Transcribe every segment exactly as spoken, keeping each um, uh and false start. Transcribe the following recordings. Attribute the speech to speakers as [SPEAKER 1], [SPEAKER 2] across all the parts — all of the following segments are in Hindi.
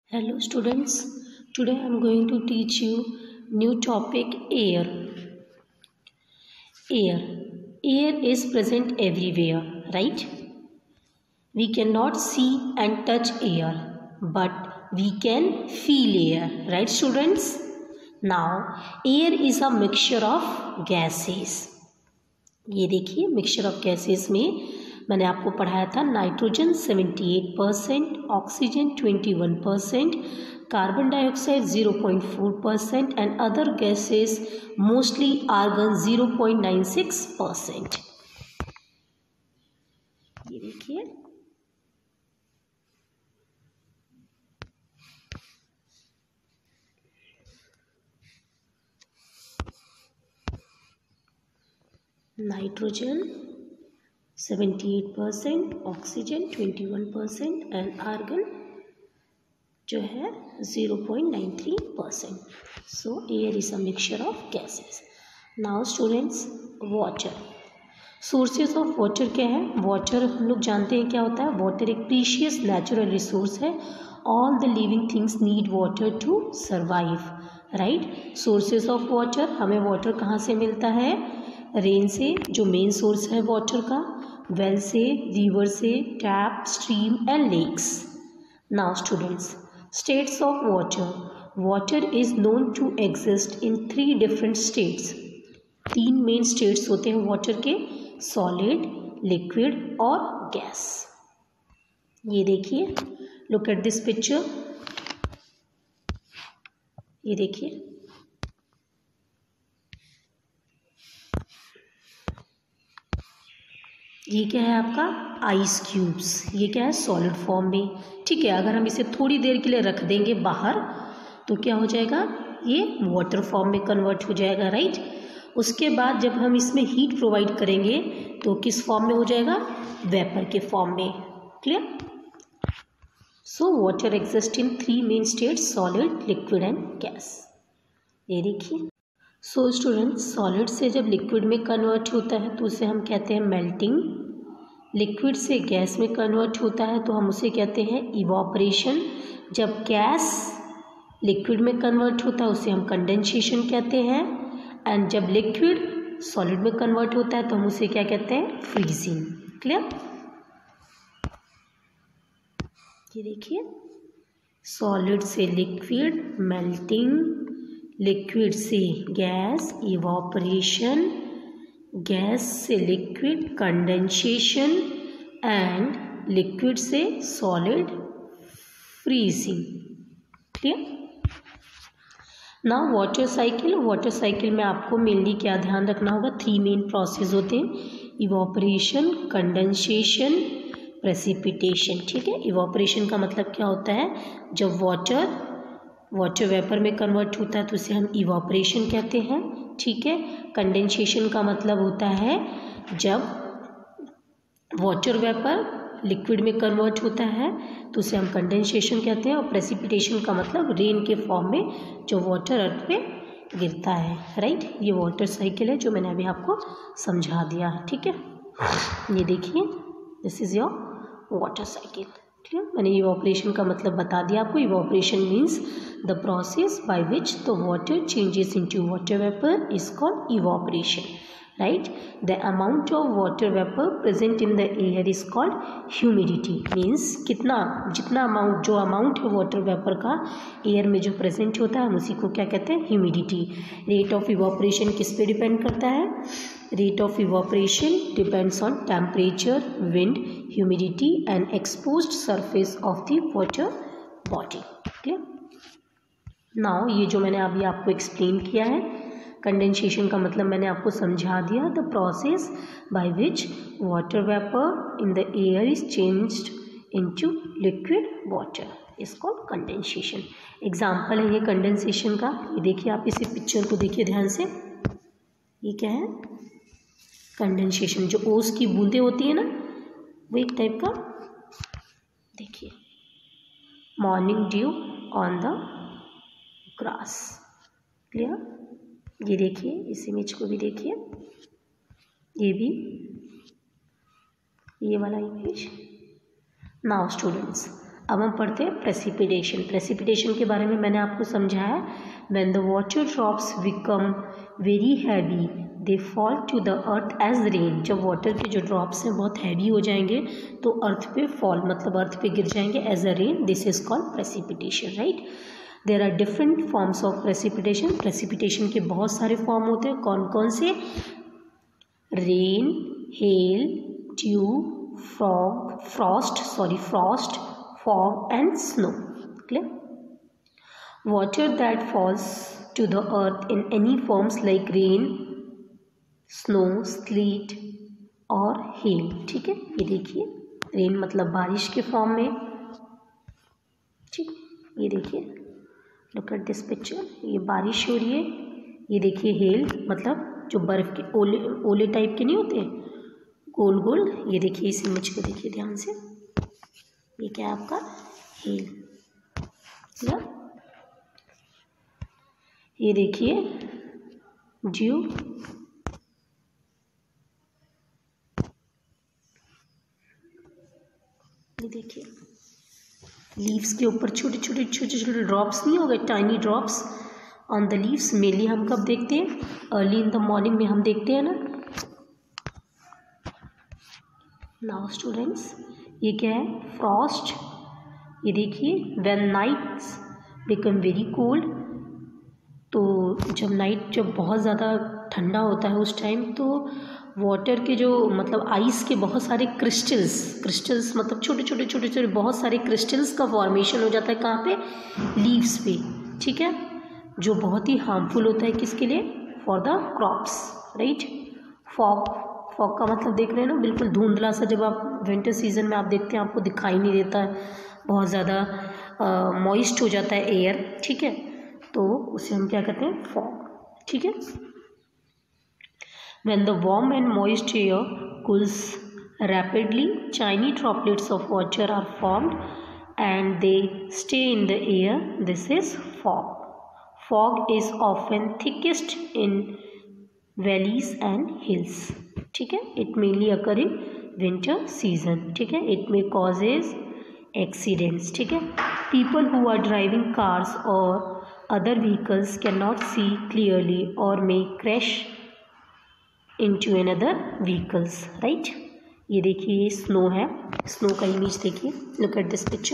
[SPEAKER 1] Hello students, today I am going to teach you new topic air. Air. Air is present everywhere, right? We cannot see and touch air, but we can feel air, right students? Now, air is a mixture of gases. ये देखिए मिक्सचर ऑफ गैसेस में मैंने आपको पढ़ाया था नाइट्रोजन अठहत्तर परसेंट, ऑक्सीजन इक्कीस percent, carbon dioxide zero point four percent and other gases mostly argon zero point nine six percent. ये देखिए नाइट्रोजन अठहत्तर परसेंट, ऑक्सीजन इक्कीस परसेंट एंड आर्गन जो है zero point nine three percent. So air is a mixture of gases. Now students, water. Sources of water क्या है? वाटर हम लोग जानते हैं क्या होता है। वाटर एक प्रीशियस नेचुरल रिसोर्स है। All the living things need water to survive, right. Sources of water, हमें वाटर कहाँ से मिलता है? रेन से, जो मेन सोर्स है वाटर का, वेल से, रिवर से, tap, stream and lakes. Now students, states of water. Water is known to exist in three different states. तीन मेन स्टेट्स होते हैं वाटर के, सॉलिड, लिक्विड और गैस। ये देखिए, लुक एट दिस पिक्चर। ये देखिए, ये क्या है आपका? Ice cubes. ये क्या है? सॉलिड फॉर्म में, ठीक है। अगर हम इसे थोड़ी देर के लिए रख देंगे बाहर तो क्या हो जाएगा? ये वाटर फॉर्म में कन्वर्ट हो जाएगा, राइट। उसके बाद जब हम इसमें हीट प्रोवाइड करेंगे तो किस फॉर्म में हो जाएगा? वेपर के फॉर्म में। Clear? So water exist in three main states, solid, liquid and gas. ये देखिए। सो स्टूडेंट्स, सॉलिड से जब लिक्विड में कन्वर्ट होता है तो उसे हम कहते हैं मेल्टिंग। लिक्विड से गैस में कन्वर्ट होता है तो हम उसे कहते हैं इवॉपरेशन। जब गैस लिक्विड में कन्वर्ट होता है उसे हम कंडेंसेशन कहते हैं। एंड जब लिक्विड सॉलिड में कन्वर्ट होता है तो हम उसे क्या कहते हैं? फ्रीजिंग। क्लियर? ये देखिए, सॉलिड से लिक्विड मेल्टिंग, लिक्विड से गैस इवॉपरेशन, गैस से लिक्विड कंडेंसेशन एंड लिक्विड से solid freezing. Clear? Now water cycle. Water cycle में आपको मेनली क्या ध्यान रखना होगा? थ्री मेन प्रोसेस होते हैं, इवॉपरेशन, कंडेंसेशन, प्रेसिपिटेशन। ठीक है। इवॉपरेशन का मतलब क्या होता है? जब वाटर वाटर वेपर में कन्वर्ट होता है तो उसे हम इवॉपरेशन कहते हैं, ठीक है। कंडेंसेशन का मतलब होता है जब वाटर वेपर लिक्विड में कन्वर्ट होता है तो उसे हम कंडेंसेशन कहते हैं। और प्रेसिपिटेशन का मतलब रेन के फॉर्म में जो वाटर अर्थ पे गिरता है, राइट। ये वाटर साइकिल है जो मैंने अभी आपको समझा दिया है, ठीक है। ये देखिए, this is your water cycle. Clear? मैंने इवॉपरेशन का मतलब बता दिया आपको। Evaporation means the process by which the water changes into water vapour is called evaporation, right. The amount of water vapour present in the air is called humidity. Means कितना, जितना अमाउंट, जो अमाउंट है वाटर वेपर का एयर में जो प्रेजेंट होता है हम उसी को क्या कहते हैं? ह्यूमिडिटी। रेट ऑफ इवॉपरेशन किस पे डिपेंड करता है? Rate of evaporation depends on temperature, wind, humidity and exposed surface of the water body. Clear? Now ये जो मैंने अभी आपको एक्सप्लेन किया है, कंडेंसेशन का मतलब मैंने आपको समझा दिया। The process by which water vapour in the air is changed into liquid water is called condensation. Example है ये कंडेंसेशन का। ये देखिए, आप इसी पिक्चर को देखिए ध्यान से। ये क्या है? कंडेंसेशन। जो ओस की बूंदें होती है ना, वो एक टाइप का, देखिए, morning dew on the grass. Clear? ये देखिए, इस इमेज को भी देखिए, ये भी, ये वाला इमेज। नाउ स्टूडेंट्स, अब हम पढ़ते हैं प्रेसिपिटेशन। प्रेसिपिटेशन के बारे में मैंने आपको समझाया, when the water drops become very heavy they fall to the earth as rain. जब वाटर के जो ड्रॉप्स हैं बहुत हैवी हो जाएंगे तो अर्थ पे फॉल मतलब अर्थ पे गिर जाएंगे as a rain, this is called precipitation, right. There are different forms of precipitation. Precipitation के बहुत सारे फॉर्म होते हैं, कौन कौन से? Rain, hail, dew, frog frost sorry frost fog and snow. Clear? Water that falls to the earth in any forms like rain, snow, sleet और hail. ठीक है, ये देखिए रेन मतलब बारिश के फॉर्म में, ठीक, ये देखिए लुक एट दिस पिक्चर, ये बारिश हो रही है। ये देखिए हेल मतलब जो बर्फ़ के ओले ओले टाइप के नहीं होते गोल गोल, ये देखिए इस इमेज को देखिए ध्यान से, ये क्या है आपका हेल। या ये देखिए ड्यू, ये देखिए लीव्स के ऊपर छोटे छोटे छोटे छोटे ड्रॉप्स नहीं हो गए, tiny drops on the leaves. Mainly हम कब देखते हैं? अर्ली इन द मॉर्निंग में हम देखते हैं ना। नाउ स्टूडेंट्स ये क्या है? फ्रॉस्ट। ये देखिए when nights become very cold, तो जब नाइट जब बहुत ज़्यादा ठंडा होता है उस टाइम तो वाटर के जो मतलब आइस के बहुत सारे क्रिस्टल्स क्रिस्टल्स मतलब छोटे छोटे छोटे छोटे बहुत सारे क्रिस्टल्स का फॉर्मेशन हो जाता है। कहाँ पे? लीव्स पे, ठीक है, जो बहुत ही हार्मफुल होता है किसके लिए? For the crops, right. Fog, fog का मतलब देख रहे हैं ना, बिल्कुल धुंधला सा, जब आप विंटर सीजन में आप देखते हैं आपको दिखाई नहीं देता है, बहुत ज़्यादा मॉइस्ट हो जाता है एयर, ठीक है, तो उसे हम क्या कहते हैं? फॉग, ठीक है। When the warm and moist air cools rapidly tiny droplets of water are formed and they stay in the air, this is fog. Fog is often thickest in valleys and hills, ठीक है। It mainly occur in winter season, ठीक है। इट मे कॉजेज एक्सीडेंट्स, ठीक है। People who are driving cars और other vehicles can not see clearly और may crash into another vehicles, right. ये देखिए ये स्नो है, स्नो का इमेज देखिए, look at this picture.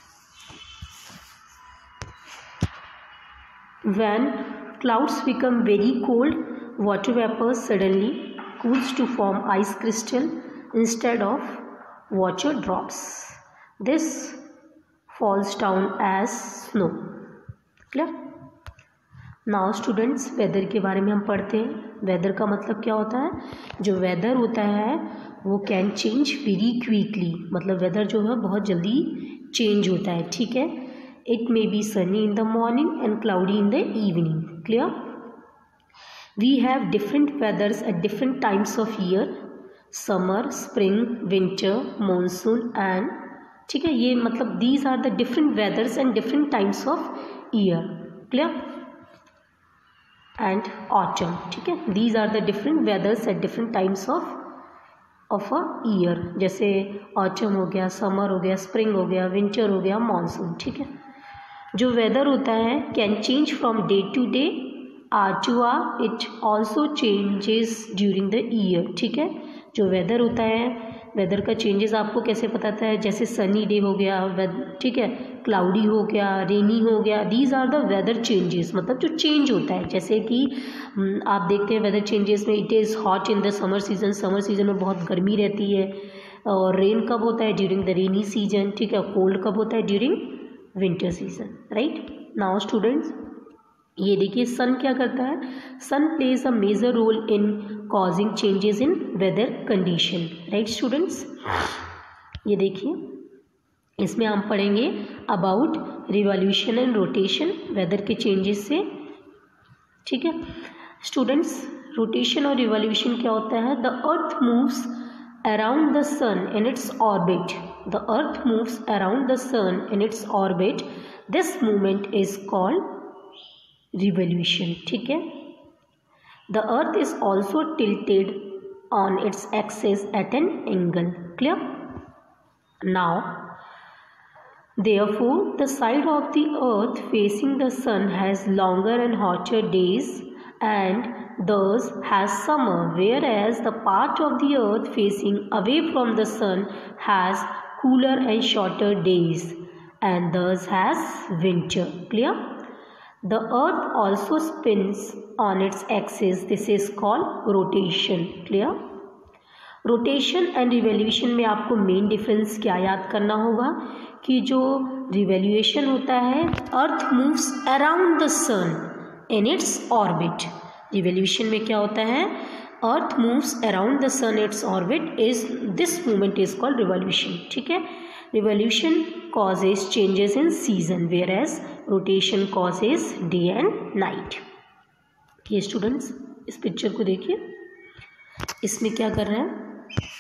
[SPEAKER 1] When clouds become very cold water vapor suddenly cools to form ice crystal instead of water drops. This falls down as snow. Clear? Now students weather के बारे में हम पढ़ते हैं। weather का मतलब क्या होता है? जो weather होता है वो can change very quickly, मतलब weather जो है बहुत जल्दी change होता है, ठीक है। It may be sunny in the morning and cloudy in the evening. Clear? We have different weathers at different times of year, summer, spring, winter, monsoon and, ठीक है, ये मतलब these are the different weathers and different times of year. Clear? And autumn, ठीक है, these are the different weathers at different times of of a year. जैसे autumn हो गया, summer हो गया, spring हो गया, winter हो गया, monsoon, ठीक है। जो weather होता है can change from day to day, hour to hour, it also changes during the year, ठीक है। जो वेदर होता है, वेदर का चेंजेस आपको कैसे पता है? जैसे सनी डे हो गया, ठीक है, क्लाउडी हो गया, रेनी हो गया, these are the weather changes, मतलब जो चेंज होता है। जैसे कि आप देखते हैं वेदर चेंजेस में it is hot in the summer season, summer season में बहुत गर्मी रहती है, और रेन कब होता है? ड्यूरिंग द रेनी सीजन, ठीक है। कोल्ड कब होता है? During winter season, right. Now students ये देखिए सन क्या करता है? Sun plays a major role in causing changes in weather condition, right students. ये देखिए इसमें हम पढ़ेंगे about revolution and rotation, weather के चेंजेस से, ठीक है स्टूडेंट्स। रोटेशन और रिवॉल्यूशन क्या होता है? The earth moves around the sun in its orbit, the earth moves around the sun in its orbit, this movement is called revolution, ठीक है। The earth is also tilted on its axis at an angle, clear. Now Therefore, the side of the earth facing the sun has longer and hotter days and thus has summer, whereas the part of the earth facing away from the sun has cooler and shorter days and thus has winter. Clear? The earth also spins on its axis. This is called rotation. Clear? Rotation and revolution में आपको मेन डिफरेंस क्या याद करना होगा कि जो रिवोल्यूशन होता है, earth moves around the sun in its orbit. Revolution में क्या होता है, earth moves around the sun its orbit, is this movement is called revolution. ठीक है. Revolution causes changes in season, whereas rotation causes day and night. ये स्टूडेंट्स इस पिक्चर को देखिए, इसमें क्या कर रहे हैं,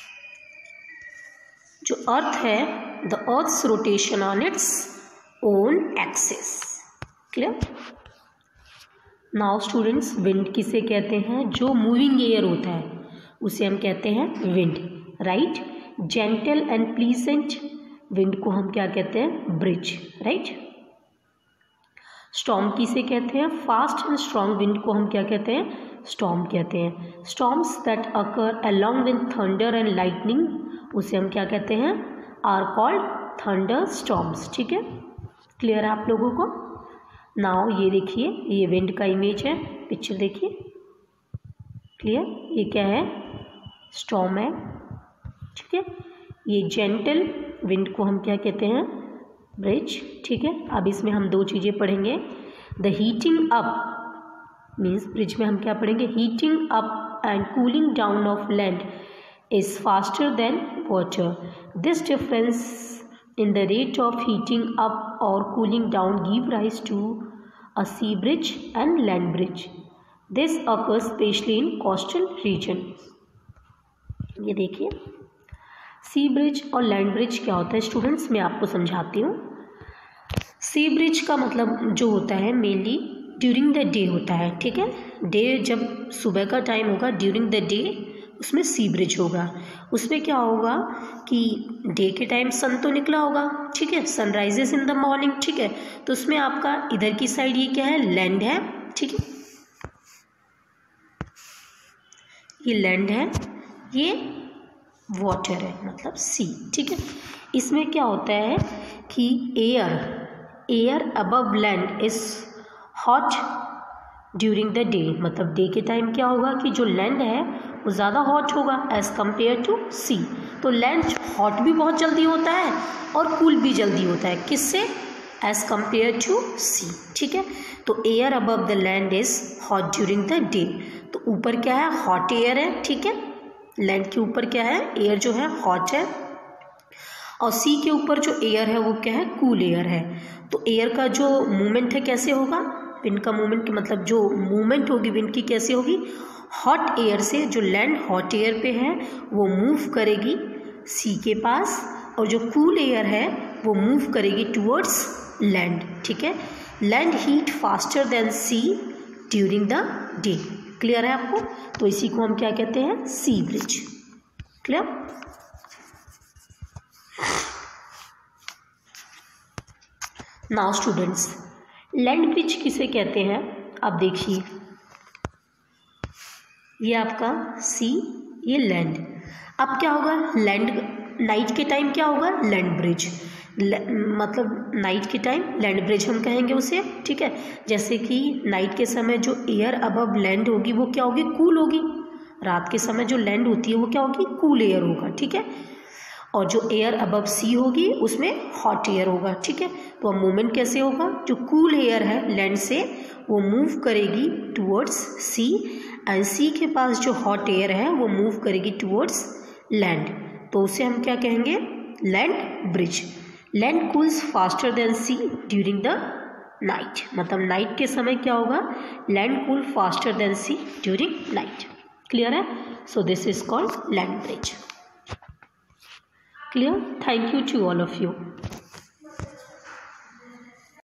[SPEAKER 1] जो अर्थ है, the earth's rotation on its own axis. Clear? Now students, wind किसे कहते हैं, जो मूविंग एयर होता है उसे हम कहते हैं wind. Right? Gentle and pleasant wind को हम क्या कहते हैं, ब्रिज. राइट? स्टॉर्म किसे कहते हैं, फास्ट एंड स्ट्रॉन्ग विंड को हम क्या कहते हैं, स्टॉर्म कहते हैं. Storms that occur along with thunder and lightning, उसे हम क्या कहते हैं, आर कॉल्ड थंडर स्टॉर्म्स. ठीक है. क्लियर है आप लोगों को? नाउ ये देखिए, ये विंड का इमेज है, पिक्चर देखिए. क्लियर? ये क्या है, स्टॉर्म है. ठीक है. ये जेंटल विंड को हम क्या कहते हैं, ब्रिज. ठीक है. अब इसमें हम दो चीज़ें पढ़ेंगे. The heating up means, breeze में हम क्या पढ़ेंगे, heating up and cooling down of land is faster than water. This difference in the rate of heating up or cooling down give rise to a sea bridge and land bridge. This occurs especially in coastal region. ये देखिए, सी ब्रिज और लैंड ब्रिज क्या होता है स्टूडेंट्स, मैं आपको समझाती हूँ. सी ब्रिज का मतलब जो होता है मेनली ड्यूरिंग द डे होता है. ठीक है. डे जब सुबह का टाइम होगा, ड्यूरिंग द डे, उसमें सी ब्रिज होगा. उसमें क्या होगा कि डे के टाइम सन तो निकला होगा. ठीक है. Sunrises in the morning. ठीक है. तो उसमें आपका इधर की साइड ये क्या है, लैंड है. ठीक है. ये लैंड है, ये वाटर है, मतलब सी. ठीक है. इसमें क्या होता है कि air air above land is hot during the day, मतलब डे के टाइम क्या होगा कि जो लैंड है वो ज़्यादा हॉट होगा एज़ कम्पेयर टू सी. तो लैंड हॉट भी बहुत जल्दी होता है और कूल भी जल्दी होता है. किससे, एज़ कम्पेयर टू सी. ठीक है. तो air above the land is hot during the day. तो ऊपर क्या है, हॉट एयर है. ठीक है. लैंड के ऊपर क्या है, एयर जो है हॉट है, और सी के ऊपर जो एयर है वो क्या है, कूल एयर है. तो एयर का जो मूवमेंट है कैसे होगा, विंड का मूवमेंट, मतलब जो मूवमेंट होगी विंड की कैसे होगी, हॉट एयर से, जो लैंड हॉट एयर पे है वो मूव करेगी सी के पास, और जो कूल एयर है वो मूव करेगी टूवर्ड्स लैंड. ठीक है. Land heat faster than sea during the day. Clear है आपको? तो इसी को हम क्या कहते हैं, sea breeze. Clear? Now students, land breeze किसे कहते हैं, अब देखिए, ये आपका सी, ये लैंड. अब क्या होगा, लैंड नाइट के टाइम क्या होगा, लैंड ब्रिज, मतलब नाइट के टाइम लैंड ब्रिज हम कहेंगे उसे. ठीक है. जैसे कि नाइट के समय जो एयर अबव लैंड होगी वो क्या होगी, कूल होगी. रात के समय जो लैंड होती है वो क्या होगी, कूल एयर होगा. ठीक है. और जो एयर अबव सी होगी उसमें हॉट एयर होगा. ठीक है. तो अब मूवमेंट कैसे होगा, जो कूल एयर है लैंड से वो मूव करेगी टूवर्ड्स सी, एंड सी के पास जो हॉट एयर है वो मूव करेगी टूवर्ड्स लैंड. तो उसे हम क्या कहेंगे, land breeze. Land cools faster than sea during the night, मतलब नाइट के समय क्या होगा, land cool faster than sea during night. Clear है? So this is called land breeze. Clear? Thank you to all of you.